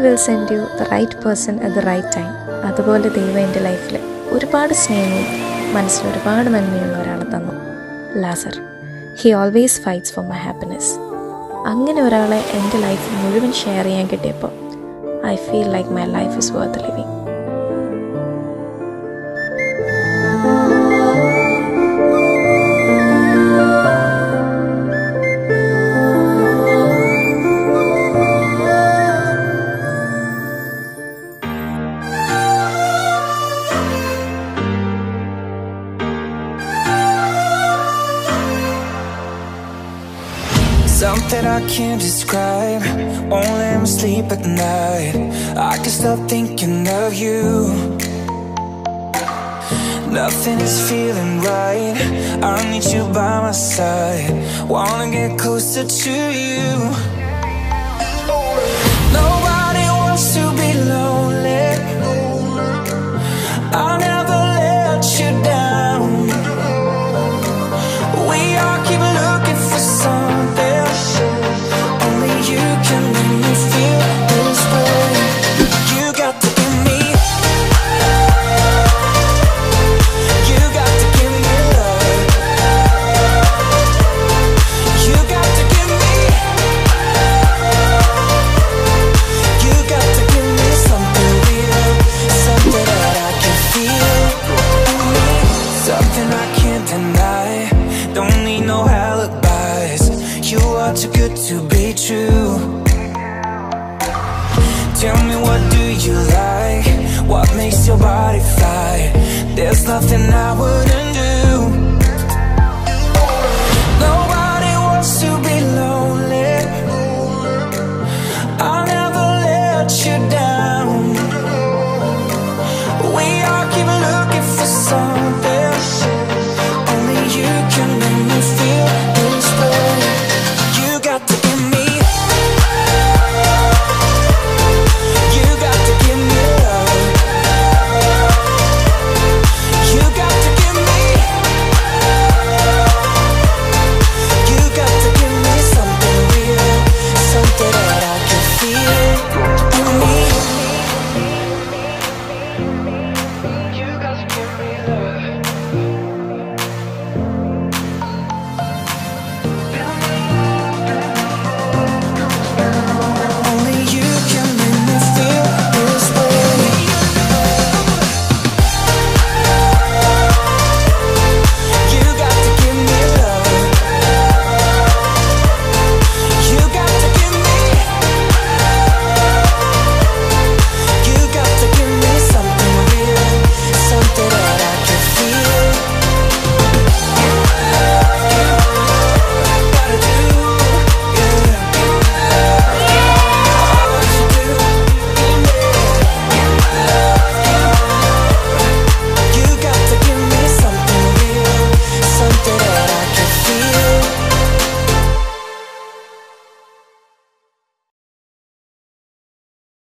will send you the right person at the right time. അതുപോലെ ദൈവം എൻ്റെ ലൈഫിൽ ഒരുപാട് സ്നേഹവും മനസ്സിൽ ഒരുപാട് നന്മയുള്ള ഒരാളെ തന്നു. Lazar. He always fights for my happiness. അങ്ങനെ ഒരാളെ എൻ്റെ ലൈഫ് മുഴുവൻ ഷെയർ ചെയ്യാൻ കിട്ടിയപ്പോൾ I feel like my life is worth living. Something I can't describe, won't let me sleep at night. I can't stop thinking of you. Nothing is feeling right, I need you by my side. Wanna get closer to you. Nobody wants to be lonely, I'll never let you down. We all keep looking for something, only you can make me feel this way. You got to give me, you got to give me love. You got to give me, you got to give me something real, something that I can feel. Something I can't deny, don't need no alibis. You are too good to be true. Tell me, what do you like? What makes your body fly? There's nothing I wouldn't do.